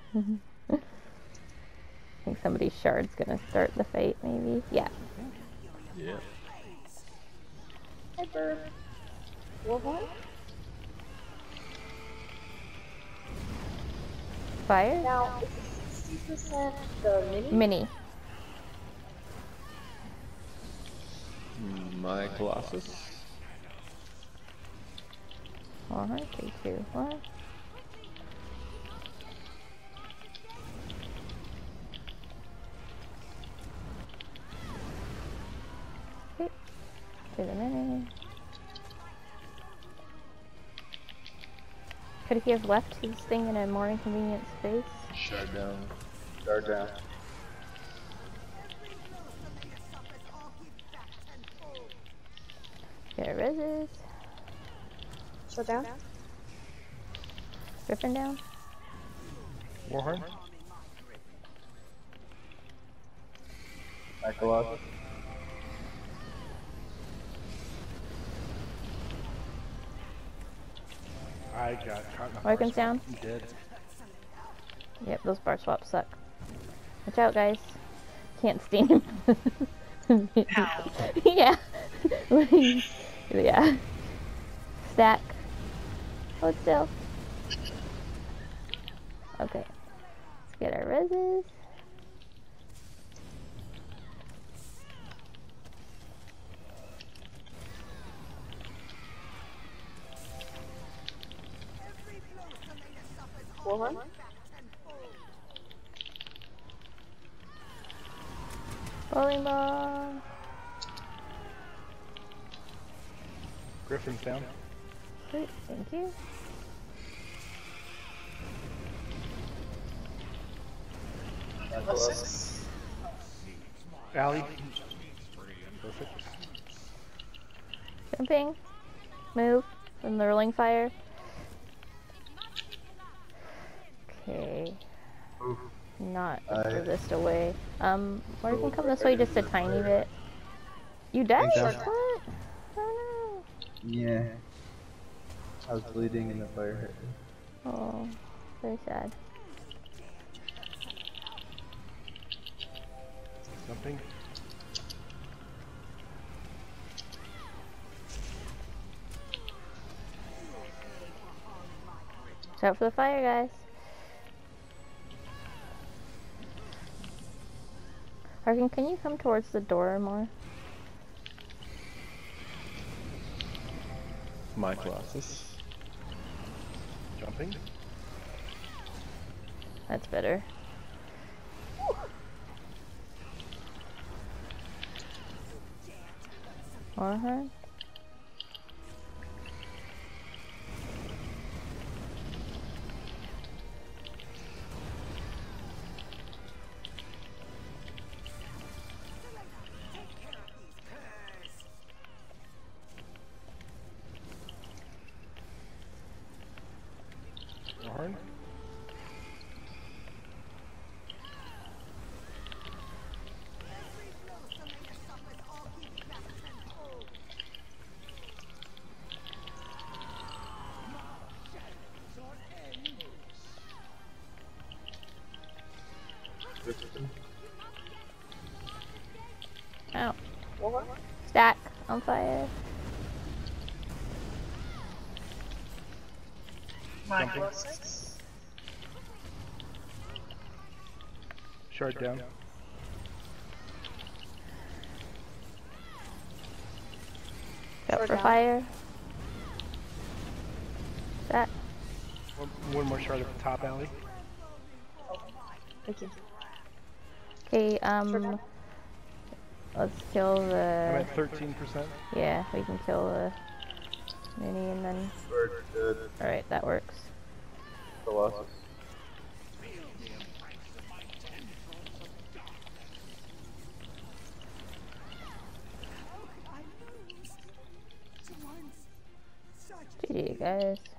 I think somebody's shard's gonna start the fight, maybe. Yeah. Yeah. Hyper. Warhorn? Fire? Now, is it 60% the mini? Mini. My Colossus. 3, 2, 1. Okay. To the mini. Could he have left his thing in a more inconvenient space? Shard down. Shard down. There reses. Shut down? Griffin down. Warhorn. My Colossus. I got caught in a Larkin's bar down. swap. I'm dead. Yep, those bar swaps suck. Watch out, guys. Can't stand him. Yeah. Yeah. Stack. Hold still. Okay. Let's get our reses. Warhorn? Bowling ball. Griffin's down. Great, thank you. Allie. Perfect. Jumping. Move. From the rolling fire. Okay. Not resist away. Or you can come this way just a tiny bit. You died? What? Oh Yeah. I was bleeding in the fire. no. Oh, very sad. Something. Watch out for the fire, guys. Harkin, can you come towards the door more? My Colossus. Jumping. That's better. Warhorn. Warhorn. Ow. Warhorn? Stack on fire. My Jumping. Colossus? Shard down. Go Shard for down. fire. Stack. One more shard at the top, Allie. Thank you. Okay, let's kill I'm the... at 13%. Yeah, we can kill the mini and then... Alright, that works. Colossus. GG, guys.